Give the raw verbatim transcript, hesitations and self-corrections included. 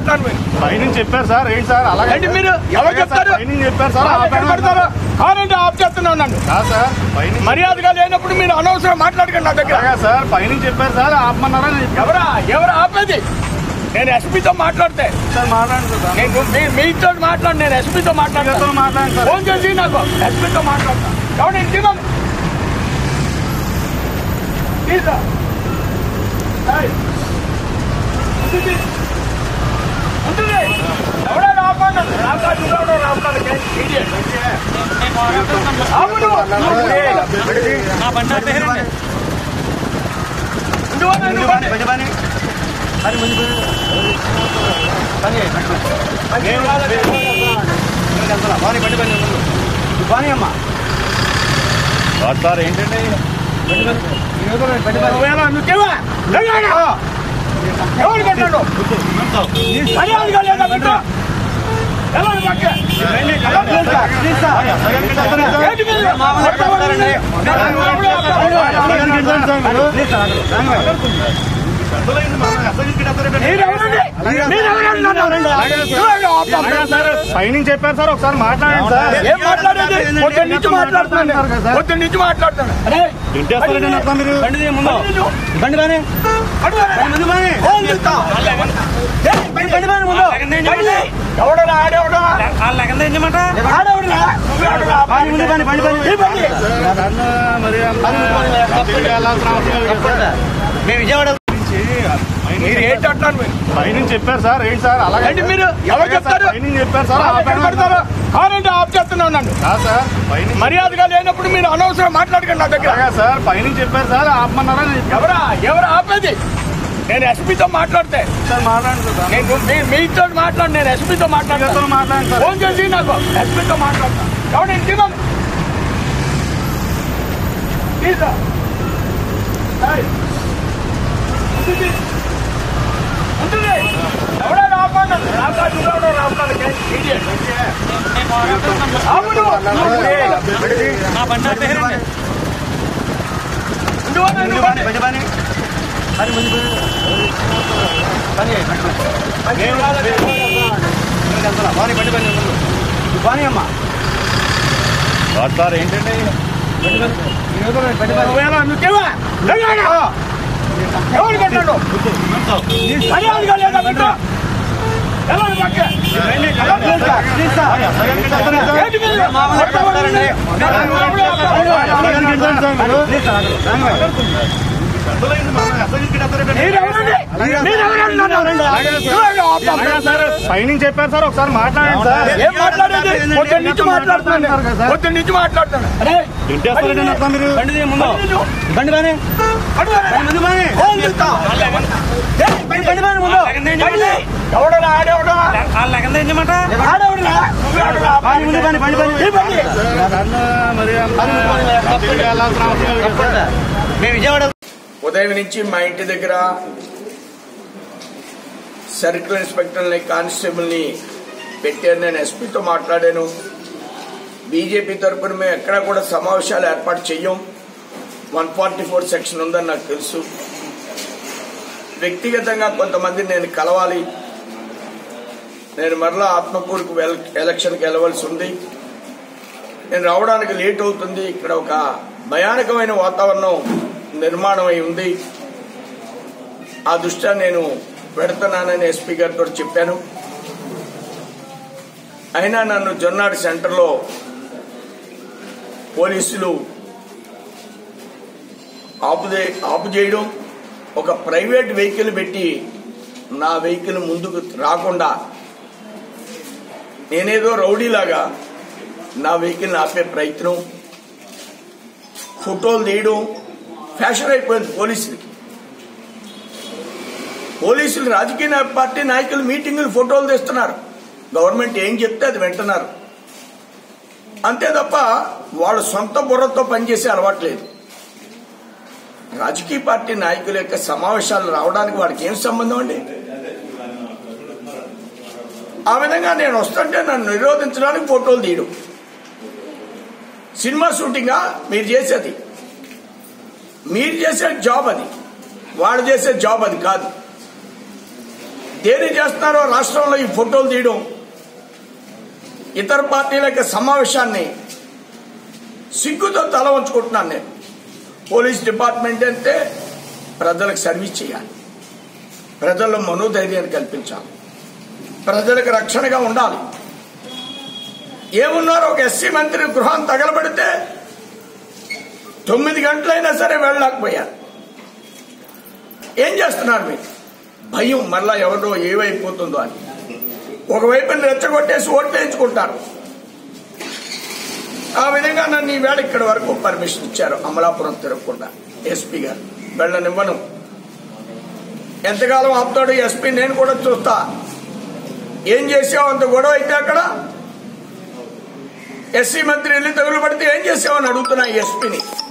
అంటున్నాను మీరు పైనుంచి చెప్పారు సార్. ఏంటి సార్ అలాగే అంటే మీరు ఎవరు చెప్తారు? పైనుంచి చెప్పారు సార్. పెడతారు కానంటే ఆఫ్ చేస్తున్నాను నన్ను సార్ పైన మర్యాదగా లేనప్పుడు మీరు అనవసరం మాట్లాడకండి నా దగ్గర. సార్ పైనుంచి చెప్పారు సార్ ఆపమన్నారా? ఎవరా ఎవరు ఆపేది? నేను ఎస్పీతో మాట్లాడితే సార్ మాట్లాడండి సార్. నేను మీతో మాట్లాడు నేను ఎస్పీతో మాట్లాడతాను. మాట్లాడండి సార్. ఫోన్ చేసి నాకు ఎస్పీతో మాట్లాడతాను. ఎవరు ఇంటిమని ఉంటుంది ఎవడో రాకుండా రాకాడు ఎవడో రాకాడు అమ్మా సార్ ఏంటండి నువ్వేవా ఎవరు కట్టాడు మర్యాదగా లేదా పెట్టు ఎవరు పైనుంచి చెప్పారు సార్. ఒకసారి మాట్లాడండి సార్. ఏం మాట్లాడేది? పొద్దున్న నుంచి మాట్లాడుతున్నాను పొద్దున్న నుంచి మాట్లాడుతున్నాను మీరు బండి బానే ఎవడరా ఆడేవడా మేము విజయవాడ మీరు ఏంటంటారు మీరు పైనుంచి చెప్పారు సార్. ఏంటి సార్ అలాగే మీరు ఎవరు చెప్తారు? పైనుంచి చెప్పారు సార్. పెడతారు కానంటే ఆఫ్ చేస్తున్నాను నన్ను సార్ పైన మర్యాదగా లేనప్పుడు మీరు అనవసరం మాట్లాడకండి నా దగ్గర. సార్ పైనుంచి చెప్పారు సార్ ఆపమన్నారా? ఎవరా ఎవరు ఆపేది? నేను ఎస్పీతో మాట్లాడితే సార్ మాట్లాడండి సార్. నేను మీతో మాట్లాడు నేను ఎస్పీతో మాట్లాడతాను. మాట్లాడండి సార్. ఫోన్ చేసి నాకు ఎస్పీతో మాట్లాడతాను. ఎవరు ఇంటిమని ఉంటుంది ఎవడో రాకుండా రాకాడు ఎవడో రాకాడు అమ్మా సార్ ఏంటండి నువ్వేవా ఎవరు కట్టాడు మర్యాదగా లేదా పెట్టు ఎవరు పైనుంచి చెప్పారు సార్. ఒకసారి మాట్లాడండి సార్. ఏం మాట్లాడేది? పొద్దున్న నుంచి మాట్లాడుతున్నాను పొద్దున్న నుంచి మాట్లాడుతాను మీరు బండి బానే ఎవడరా ఆడేవడా విజయవాడ ఉదయం నుంచి మా ఇంటి దగ్గర సర్కిల్ ఇన్స్పెక్టర్ని కానిస్టేబుల్ని పెట్టారు. నేను ఎస్పీతో మాట్లాడాను. బీజేపీ తరఫున మేము ఎక్కడా కూడా సమావేశాలు ఏర్పాటు చెయ్యం. వన్ ఫార్టీ ఫోర్ సెక్షన్ ఉందని నాకు తెలుసు. వ్యక్తిగతంగా కొంతమంది నేను కలవాలి. నేను మరలా ఆత్మకూరుకు ఎలక్షన్కి వెళ్ళవలసి ఉంది. నేను రావడానికి లేట్ అవుతుంది. ఇక్కడ ఒక భయానకమైన వాతావరణం నిర్మాణం అయి ఉంది. ఆ దృష్ట్యా నేను పెడుతున్నానని ఎస్పీ గారితో చెప్పాను. అయినా నన్ను జొన్నాడు సెంటర్లో పోలీసులు ఆపుదే ఆపు చేయడం, ఒక ప్రైవేట్ వెహికల్ పెట్టి నా వెహికల్ ముందుకు రాకుండా నేనేదో రౌడీలాగా నా వెహికల్ని ఆపే ప్రయత్నం, ఫోటోలు తీయడం ఫ్యాషన్ అయిపోయింది పోలీసులకి. పోలీసులు రాజకీయ పార్టీ నాయకులు మీటింగులు ఫోటోలు తీస్తున్నారు. గవర్నమెంట్ ఏం చెప్తే అది వింటున్నారు అంతే తప్ప వాళ్ళ సొంత బుర్రతో పనిచేసే అలవాట్లేదు. రాజకీయ పార్టీ నాయకుల యొక్క సమావేశాలు రావడానికి వాడికి ఏం సంబంధం అండి? ఆ విధంగా నేను వస్తుంటే నన్ను నిరోధించడానికి ఫోటోలు తీయడం సినిమా షూటింగా మీరు చేసేది? మీరు చేసే జాబ్ అది, వాళ్ళు చేసే జాబ్ అది కాదు. దేని చేస్తున్నారో రాష్ట్రంలో ఈ ఫోటోలు తీయడం, ఇతర పార్టీల యొక్క సమావేశాన్ని సిగ్గుతో తల వంచుకుంటున్నాను నేను. పోలీస్ డిపార్ట్మెంట్ అంటే ప్రజలకు సర్వీస్ చేయాలి, ప్రజల్లో మనోధైర్యాన్ని కల్పించాలి, ప్రజలకు రక్షణగా ఉండాలి. ఏమున్నారో ఒక ఎస్సీ మంత్రి గృహం తగలబడితే తొమ్మిది గంటలైనా సరే వెళ్ళలేకపోయారు. ఏం చేస్తున్నారు మీరు? భయం మరలా ఎవరో ఏమైపోతుందో అని. ఒకవైపుని రెచ్చగొట్టేసి ఓట్లు వేయించుకుంటారు. ఆ విధంగా నన్ను ఈవేళ ఇక్కడి వరకు పర్మిషన్ ఇచ్చారు. అమలాపురం తిరగకుండా ఎస్పీ గారు వెళ్ళనివ్వను. ఎంతకాలం ఆపుతాడు ఎస్పీ నేను కూడా చూస్తా. ఏం చేసావు అంత గొడవ అయితే అక్కడ ఎస్సీ మంత్రి వెళ్ళి తగులు పడితే ఏం చేసావని అడుగుతున్నా ఎస్పీని.